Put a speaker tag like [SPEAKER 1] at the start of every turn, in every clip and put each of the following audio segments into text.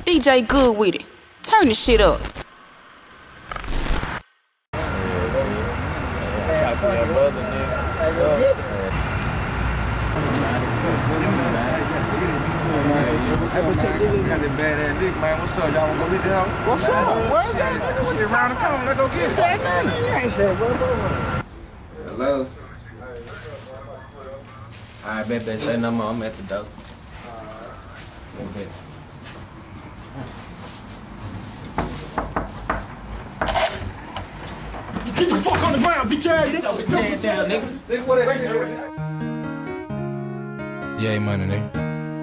[SPEAKER 1] DJ good with it. Turn the shit up.
[SPEAKER 2] Got that badass dick, man. What's up? Y'all wanna go get that hoe? What's up? She around the corner. Let's go get it. You ain't said, bro.
[SPEAKER 3] Hello? Alright, bet. Say no more. I'm at the door. Okay.
[SPEAKER 2] Get the fuck on the ground, bitch ass.
[SPEAKER 3] Get your bitch ass down, nigga.
[SPEAKER 2] Look what that shit.
[SPEAKER 4] Yeah, money, nigga.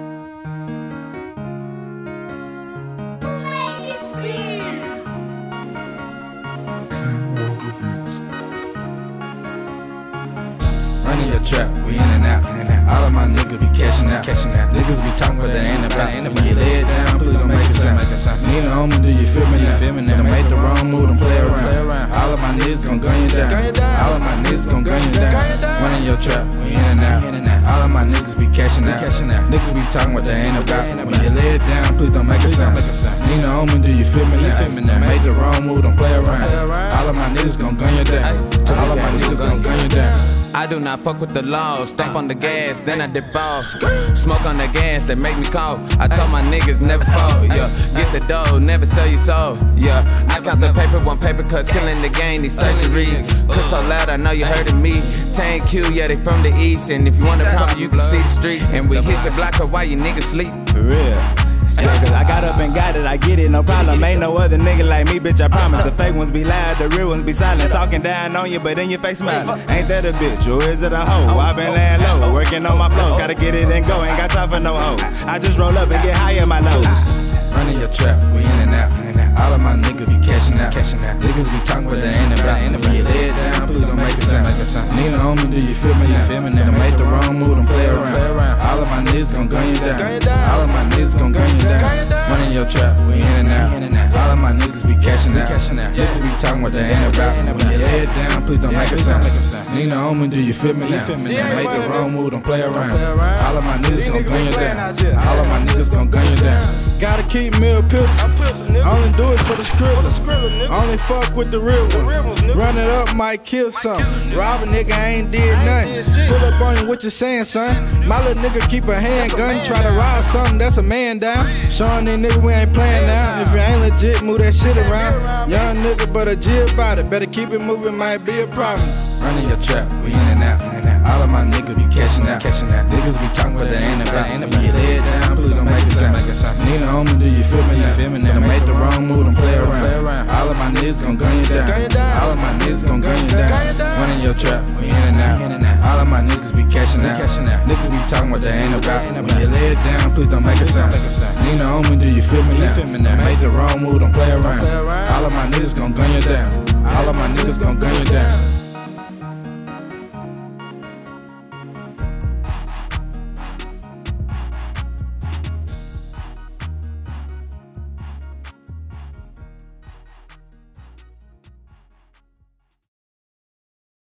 [SPEAKER 4] Running your trap, we in and out. All of my niggas be cashing out. Niggas be talking about they ain't about. When you lay it down, please don't make it sound. Need a homie, do you feel me now? Don't make the wrong move, don't play around. All of my niggas gon' gun you down. All of my niggas gon' gun you down. Running your trap, we in and out. All of my niggas be cashing out. Niggas be talking what they ain't about. When you lay it down, please don't make it sound. Need a homie, do you feel me now? Make the wrong move, don't play around. All of my niggas gon' gun you down. All of my niggas gon' gun you down.
[SPEAKER 5] I do not fuck with the laws. Stomp on the gas, then I dip off. Smoke on the gas, that make me cough. I told my niggas never fall, yeah. Get the dough, never sell your soul, yeah. I count the paper, one paper cuts, killing the game, these surgery. Cause so loud, I know you heard of me. Tank Q, yeah, they from the east. And if you want to problem, you can see the streets. And we hit your block up while you niggas sleep.
[SPEAKER 4] For real. Yeah, cause I got up and got it, I get it, no problem. Ain't no other nigga like me, bitch, I promise. The fake ones be loud, the real ones be silent. Talking down on you, but in your face smiling. Ain't that a bitch, or is it a hoe? I been laying low, working on my flow. Gotta get it and go, ain't got time for no hoe. I just roll up and get high in my nose. Running your trap, we in and out. All of my niggas be cashing out. Niggas be talking what they ain't about. When you lay it down, please don't make it sound. Need a homie, do you feel me now? Don't make the wrong move, don't play around. All of my niggas gon' gun you down. All of my niggas gon' gun you down. Running your trap, we in and out. All of my niggas be cashing out. Niggas be talking what they ain't about. When you lay it down, please don't make it sound. Need a homie, do you feel me now? Don't make the wrong move, don't play around. All of my niggas gon' gun you down. All of my niggas gon' gun you down. Gotta keep me a pistol. Only do it for the scribble. Only fuck with the real ones. Run it up, might kill some. Rob a nigga, ain't did nothing. Pull up on you, what you saying, son? My little nigga keep a handgun. Try to ride something, that's a man down. Showing these niggas we ain't playing now. If you ain't legit, move that shit around. Young nigga, but a G about it. Better keep it moving, might be a problem. Running your trap, we in and out. All of my niggas be cashing out. Niggas be talking what they ain't about. When you lay it down, please don't make it sound. Need a homie, do you feel me now? Don't make the wrong move, don't play around. All of my niggas gon' gun you down. All of my niggas gon' gun you down. Running your trap, we in and out. All of my niggas be cashing out. Niggas be talking what they ain't about. When you lay it down, please don't make it sound. Need a homie, do you feel me now? Make the wrong move, don't play around. All of my niggas gon' gun you down. All of my niggas gon' gun you down.